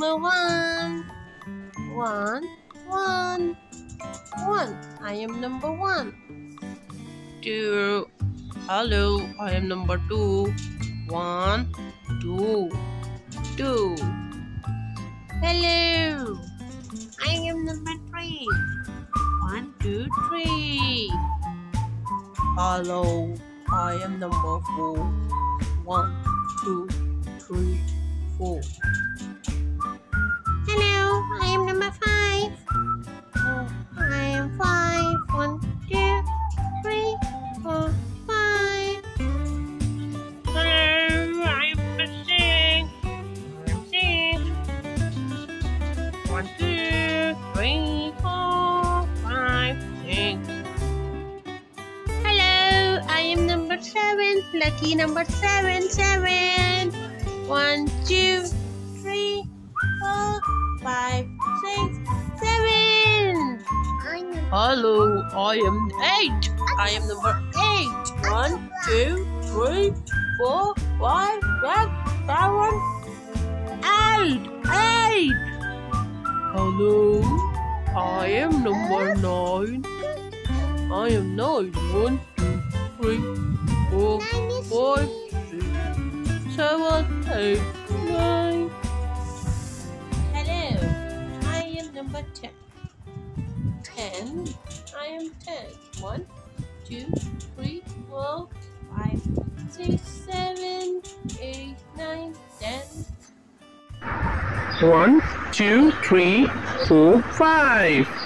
number 1. 1, 1, 1. I am number 1. 2. Hello, I am number 2. 1, 2, 2. Hello, I am number 3. 1, 2, 3. Hello, I am number 4. 1, 2, 3, 4. Hello, I am number 5. I am 5. 1, 2, 3, 4, 5. Hello, I am number 6. I am 6. 1, 2, 3, 4, 5, 6. Hello, I am number 7. Lucky number 7. 7. 1, 2, 3, 4, 5, 6, 7. Hello, I am 8. I am number 8. 1, 2, 3, 4, 5, 6, 7, 8. 8. Hello, I am number 9. I am 9. 1, 2, 3, 4, 5, 6, 7, 8, 9. Hello, I am number 10. 10. I am 10. 1, 2, 3, 4, 5, 6, 7, 8, 9, 10. 1, 2, 3, 4, 5.